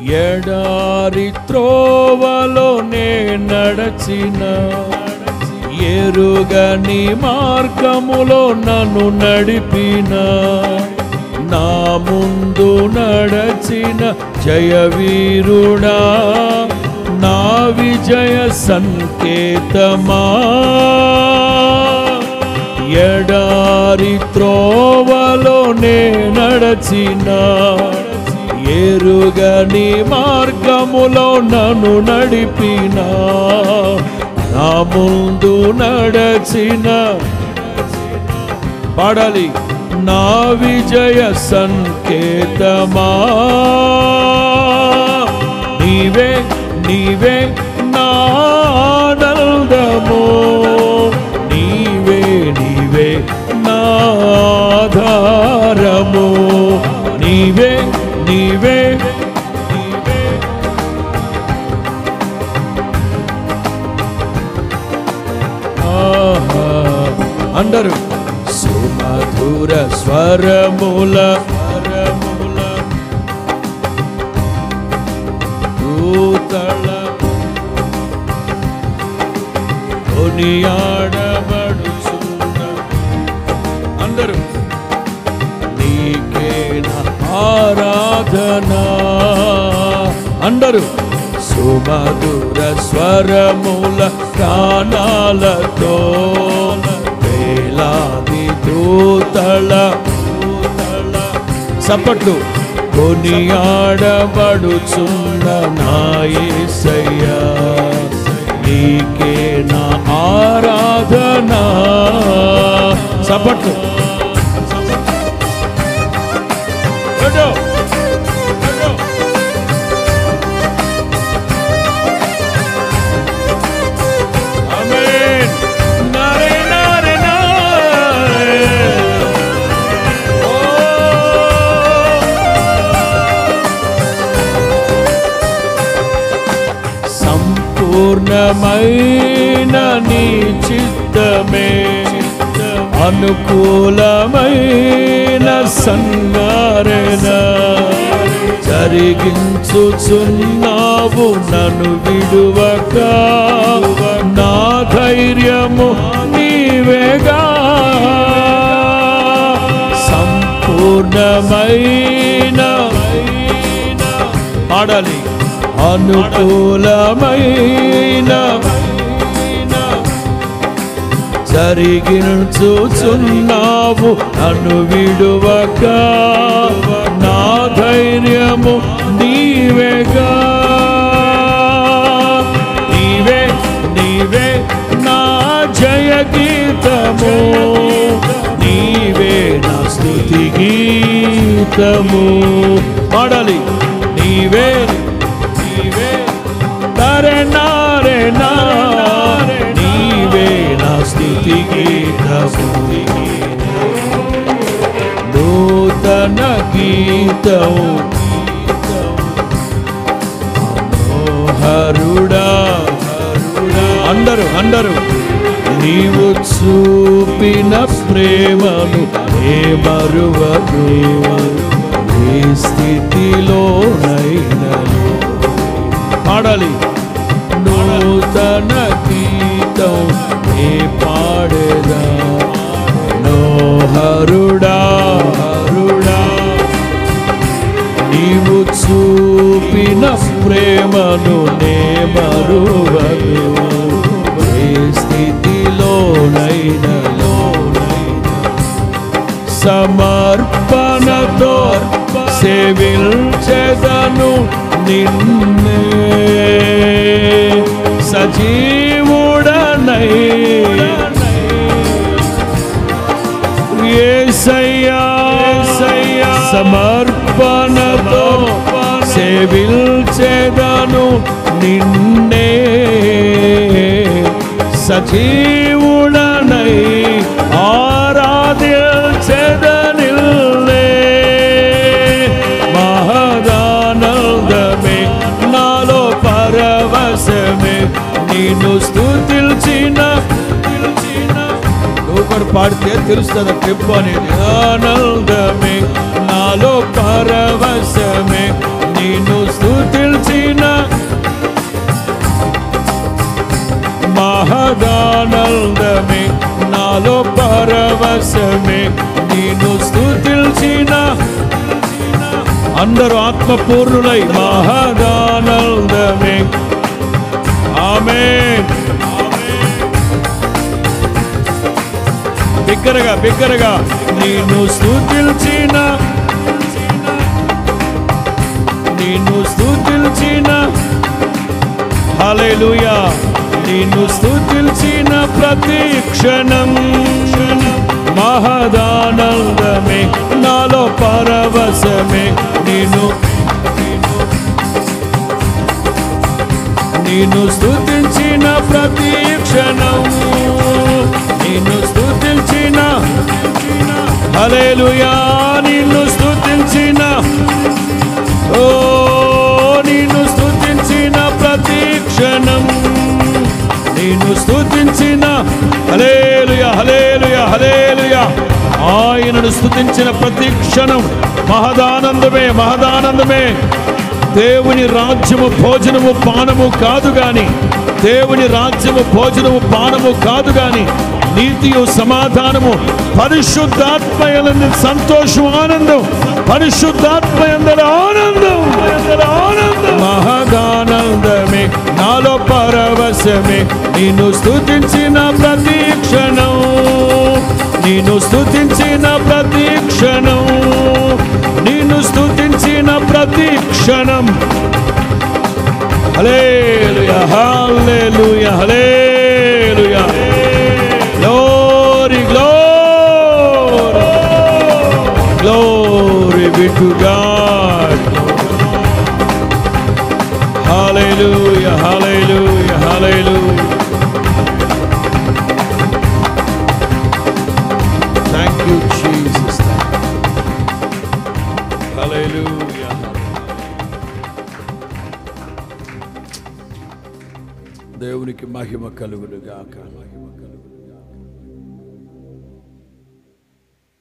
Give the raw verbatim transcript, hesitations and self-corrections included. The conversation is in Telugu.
ఎడారి త్రోవలో నే నడచిన ఎరుగని మార్గములో నన్ను నడిపిన నా ముందు నడచిన జయవీరుడా నా విజయ సంకేతమా ఎడారి త్రోవలో నే నడచిన ఎరుగని మార్గములో నన్ను నడిపిన నా ముందు నడచిన పాడాలి నా విజయ సంకేతమా నీవే నీవే నా ఆనందము నీవే నీవే నా ఆధారము నీవే నీవే నీవే ఆహా అందరూ సుమధుర స్వరముల స్వరముల దూతల కొనియాడబడుచున్న అందరూ నీకే నా ఆరాధన అందరూ సుమధుర స్వరముల గానాలతో వేలాది దూతల చప్పట్లు కొనియాడబడుచున్న నా యేసయ్యా నీకే నా ఆరాధన చప్పట్లు పూర్ణమైన నీ చిత్తమే అనుకూలమైన సంగారణ జరిగించుచున్నావు నన్ను విడువక నా ధైర్యము నీవేగా సంపూర్ణమైన పాడాలి అనుకూలమైన జరిగించుచున్నావు నన్ను విడువక నా ధైర్యము నీవేగా నీవే నీవే నా జయ గీతము నీవే నా స్తుతి గీతము పాడాలి నీవే తరే నారే నారే నీవే నా స్థితి గీతము నూతన గీతము మనోహరుడా అందరూ అందరూ నీవు చూపిన ప్రేమను ఏ మరువదు ఏ స్థితిలోనైనను పాడాలి నూతన గీతం ఏ పాడేదా మనోహరుడా హరుడా నీవు చూపిన ప్రేమను నే మరువదు ఏ స్థితిలోనైనా సమర్పణతో సేవించెదను నిన్నే సజీవుడనై యేసయ్యా సమర్పణతో సేవించెదను నిన్నే సజీవుడనై ఆరాధించెదనిల్లే మహదానందమే నాలో పరవశమే నిన్ను స్తుతించిన నువ్వు కూడా పాడితే తెలుస్తుంది చెప్పు అనేది ఆనందమే నాలో పరవశమే నిన్ను స్తుతి మహదానందమే నాలో పరవశమే నిన్ను స్తుతించిన అందరూ ఆత్మపూర్ణులై మహదానందమే. ఆమేన్. బిగ్గరగా బిగ్గరగా నిన్ను స్తుతించిన నిన్ను స్తుతించిన హల్లెలూయా నిన్ను స్తుతించిన ప్రతి క్షణం మహదానందమే నాలో పరవశమే నిన్ను నిన్ను స్తుతించిన ప్రతి క్షణం నిన్ను స్తుతించిన హల్లెలూయా నిన్ను స్తుతించిన ఓ నిన్ను స్తుతించిన ప్రతి క్షణం నిన్ను స్తుతించిన హల్లెలూయా హల్లెలూయా హల్లెలూయా ఆయనను స్తుతించిన ప్రతి క్షణం మహదానందమే మహదానందమే. దేవుని రాజ్యము భోజనము పానము కాదు గాని దేవుని రాజ్యము భోజనము పానము కాదు గాని నీతియు సమాధానము పరిశుద్ధాత్మయందు సంతోషం ఆనందం పరిశుద్ధాత్మయందు ఆనందం ఆనందం మహదానందమే నాలో పరవశమే నిన్ను స్తుతించిన ప్రతి క్షణం నిన్ను స్తుతించిన ప్రతి క్షణం నిన్ను స్తుతించిన ప్రతి క్షణం hallelujah hallelujah hallelujah glory glory glory be to God hallelujah hallelujah hallelujah. Thank you Jesus. Hallelujah. దేవునికి మహిమ కలుగును గాక. మహిమ కలుగును.